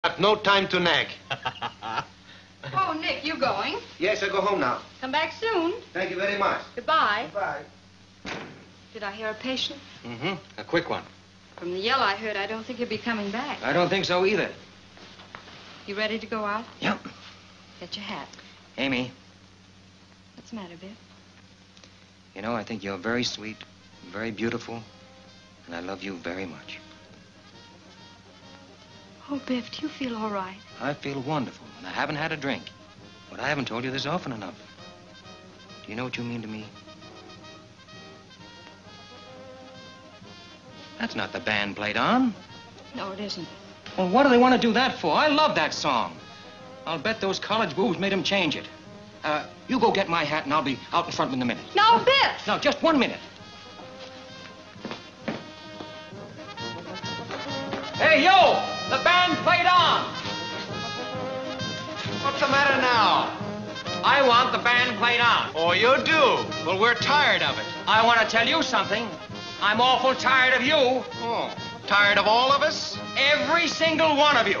Got no time to nag. Oh, Nick, you going? Yes, I go home now. Come back soon. Thank you very much. Goodbye. Bye. Did I hear a patient? Mm-hmm. A quick one. From the yell I heard, I don't think he'll be coming back. I don't think so either. You ready to go out? Yep. Get your hat. Amy, What's the matter, Biff? you know, I think you're very sweet, very beautiful, and I love you very much. Oh, Biff, do you feel all right? I feel wonderful, and I haven't had a drink. But I haven't told you this often enough. Do you know what you mean to me? That's not the band played on. No, it isn't. Well, what do they want to do that for? I love that song. I'll bet those college boobs made them change it. You go get my hat, and I'll be out in front in a minute. No, Biff! No, just 1 minute. Hey, yo! The band played on! What's the matter now? I want the band played on. Oh, you do? Well, we're tired of it. I want to tell you something. I'm awful tired of you. Oh, tired of all of us? Every single one of you.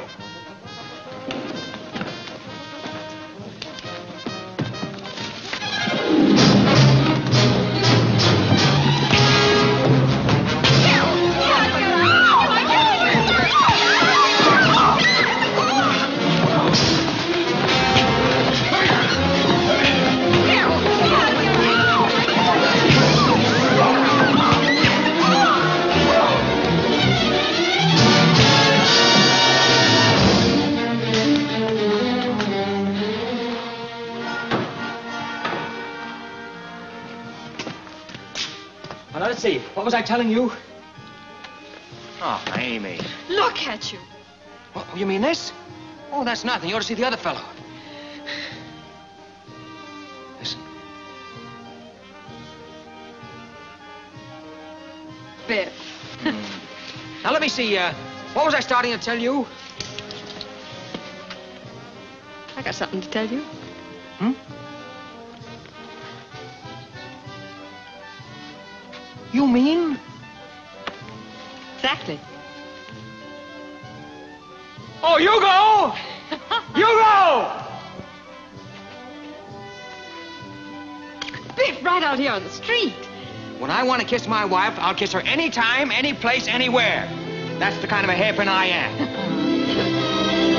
Well, let's see. What was I telling you? Oh, Amy. Look at you. What, you mean this? Oh, that's nothing. You ought to see the other fellow. Listen. Biff. Now, let me see. What was I starting to tell you? I got something to tell you. Hmm? You mean? Exactly. Oh, you go! You go! Biff, right out here on the street. When I want to kiss my wife, I'll kiss her anytime, any place, anywhere. That's the kind of a hairpin I am.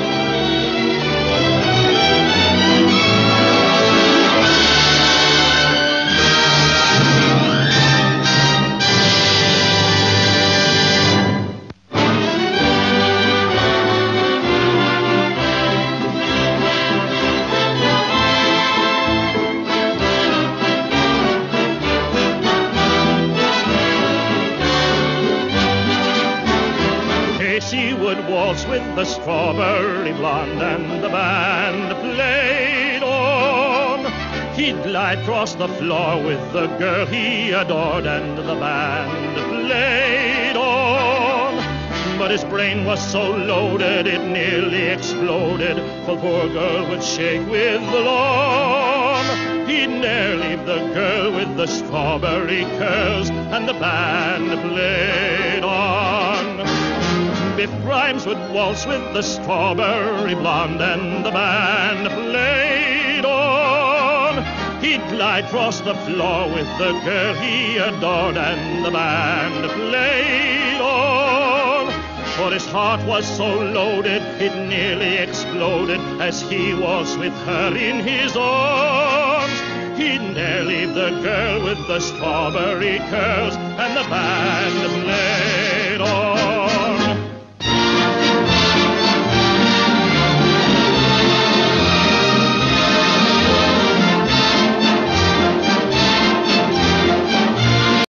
Casey would waltz with the strawberry blonde and the band played on. He'd glide across the floor with the girl he adored and the band played on. But his brain was so loaded it nearly exploded, for the poor girl would shake with alarm. He'd ne'er leave the girl with the strawberry curls and the band played on. Biff Grimes would waltz with the strawberry blonde and the band played on. He'd glide across the floor with the girl he adored and the band played on. For his heart was so loaded it nearly exploded as he waltzed with her in his arms. He'd ne'er leave the girl with the strawberry curls and the band played